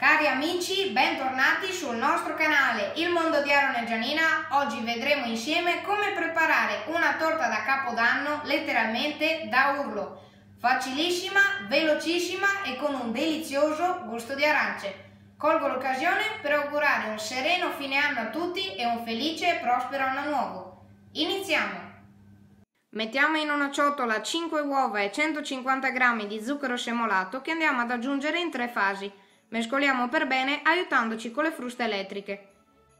Cari amici, bentornati sul nostro canale Il Mondo di Aaron e Gianina. Oggi vedremo insieme come preparare una torta da Capodanno letteralmente da urlo. Facilissima, velocissima e con un delizioso gusto di arance. Colgo l'occasione per augurare un sereno fine anno a tutti e un felice e prospero anno nuovo. Iniziamo! Mettiamo in una ciotola 5 uova e 150 g di zucchero semolato che andiamo ad aggiungere in 3 fasi. Mescoliamo per bene aiutandoci con le fruste elettriche.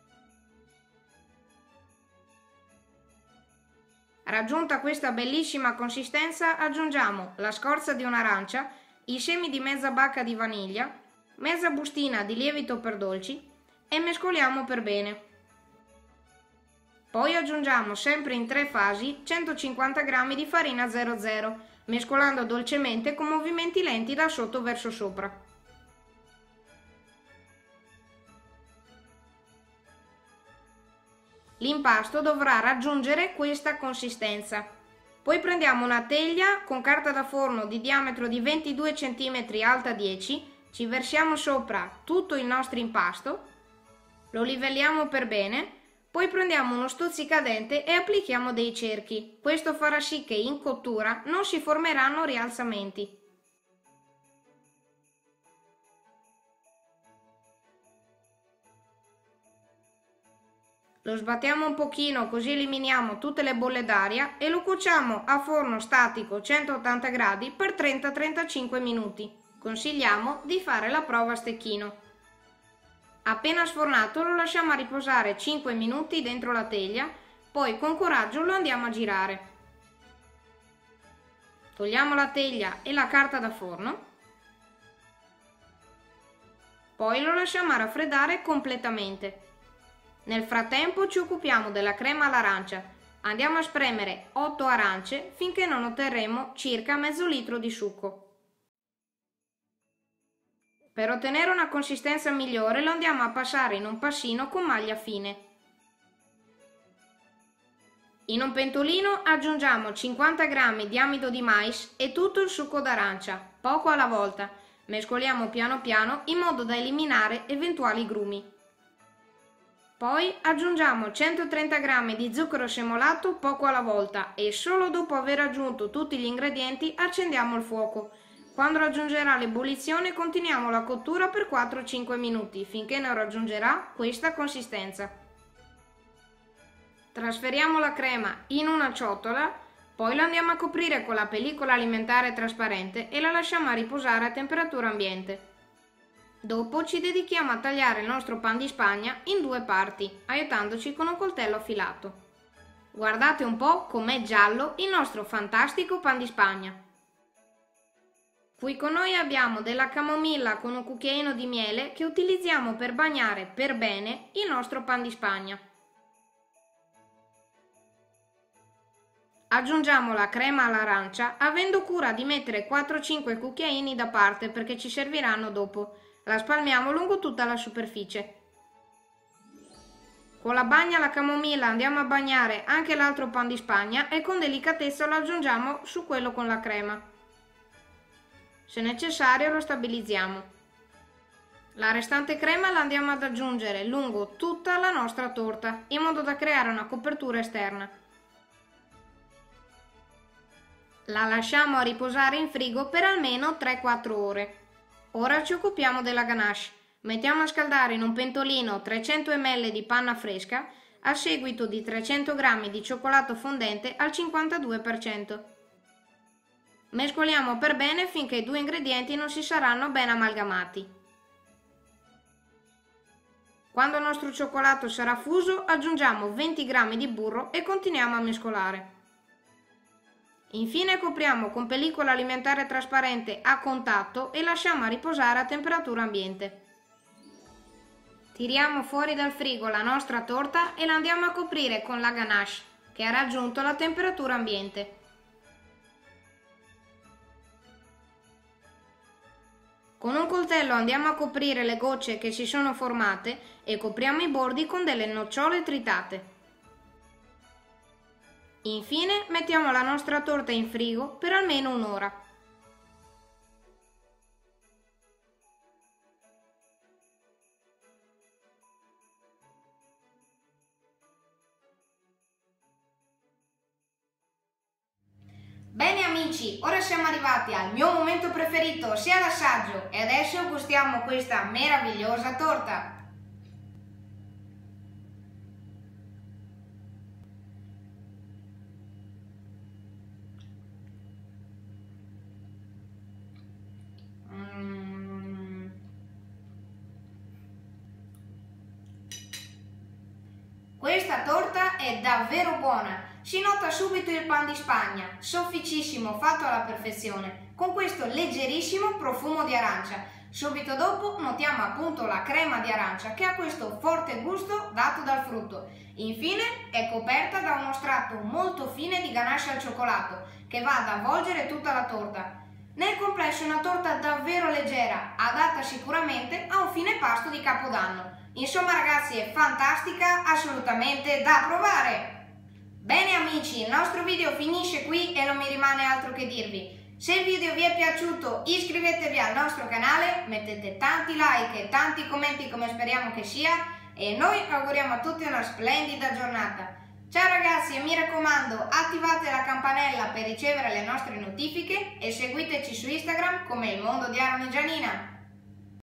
Raggiunta questa bellissima consistenza aggiungiamo la scorza di un'arancia, i semi di mezza bacca di vaniglia, mezza bustina di lievito per dolci e mescoliamo per bene. Poi aggiungiamo sempre in 3 fasi 150 g di farina 00, mescolando dolcemente con movimenti lenti da sotto verso sopra. L'impasto dovrà raggiungere questa consistenza. Poi prendiamo una teglia con carta da forno di diametro di 22 cm alta 10, ci versiamo sopra tutto il nostro impasto, lo livelliamo per bene, poi prendiamo uno stuzzicadente e applichiamo dei cerchi. Questo farà sì che in cottura non si formeranno rialzamenti. Lo sbattiamo un pochino così eliminiamo tutte le bolle d'aria e lo cuociamo a forno statico 180 gradi per 30-35 minuti. Consigliamo di fare la prova a stecchino. Appena sfornato lo lasciamo a riposare 5 minuti dentro la teglia, poi con coraggio lo andiamo a girare. Togliamo la teglia e la carta da forno. Poi lo lasciamo a raffreddare completamente. Nel frattempo ci occupiamo della crema all'arancia. Andiamo a spremere 8 arance finché non otterremo circa mezzo litro di succo. Per ottenere una consistenza migliore lo andiamo a passare in un passino con maglia fine. In un pentolino aggiungiamo 50 g di amido di mais e tutto il succo d'arancia, poco alla volta. Mescoliamo piano piano in modo da eliminare eventuali grumi. Poi aggiungiamo 130 g di zucchero semolato poco alla volta e solo dopo aver aggiunto tutti gli ingredienti accendiamo il fuoco. Quando raggiungerà l'ebollizione continuiamo la cottura per 4-5 minuti finché non raggiungerà questa consistenza. Trasferiamo la crema in una ciotola, poi la andiamo a coprire con la pellicola alimentare trasparente e la lasciamo a riposare a temperatura ambiente. Dopo ci dedichiamo a tagliare il nostro pan di Spagna in 2 parti, aiutandoci con un coltello affilato. Guardate un po' com'è giallo il nostro fantastico pan di Spagna. Qui con noi abbiamo della camomilla con un cucchiaino di miele che utilizziamo per bagnare per bene il nostro pan di Spagna. Aggiungiamo la crema all'arancia avendo cura di mettere 4-5 cucchiaini da parte perché ci serviranno dopo. La spalmiamo lungo tutta la superficie. Con la bagna alla camomilla andiamo a bagnare anche l'altro pan di Spagna e con delicatezza lo aggiungiamo su quello con la crema. Se necessario lo stabilizziamo. La restante crema la andiamo ad aggiungere lungo tutta la nostra torta in modo da creare una copertura esterna. La lasciamo a riposare in frigo per almeno 3-4 ore. Ora ci occupiamo della ganache. Mettiamo a scaldare in un pentolino 300 ml di panna fresca a seguito di 300 g di cioccolato fondente al 52%. Mescoliamo per bene finché i 2 ingredienti non si saranno ben amalgamati. Quando il nostro cioccolato sarà fuso aggiungiamo 20 g di burro e continuiamo a mescolare. Infine copriamo con pellicola alimentare trasparente a contatto e lasciamo a riposare a temperatura ambiente. Tiriamo fuori dal frigo la nostra torta e la andiamo a coprire con la ganache che ha raggiunto la temperatura ambiente. Con un coltello andiamo a coprire le gocce che si sono formate e copriamo i bordi con delle nocciole tritate. Infine mettiamo la nostra torta in frigo per almeno un'ora. amici, ora siamo arrivati al mio momento preferito, sia l'assaggio, e adesso gustiamo questa meravigliosa torta. Questa torta è davvero buona, si nota subito il pan di Spagna, sofficissimo, fatto alla perfezione, con questo leggerissimo profumo di arancia. Subito dopo notiamo appunto la crema di arancia che ha questo forte gusto dato dal frutto. Infine è coperta da uno strato molto fine di ganache al cioccolato che va ad avvolgere tutta la torta. Nel complesso è una torta davvero leggera, adatta sicuramente a un fine pasto di Capodanno. Insomma ragazzi, è fantastica, assolutamente da provare! Bene amici, il nostro video finisce qui e non mi rimane altro che dirvi. Se il video vi è piaciuto iscrivetevi al nostro canale, mettete tanti like e tanti commenti come speriamo che sia e noi auguriamo a tutti una splendida giornata. Ciao ragazzi e mi raccomando attivate la campanella per ricevere le nostre notifiche e seguiteci su Instagram come Il Mondo di Aaron e Gianina.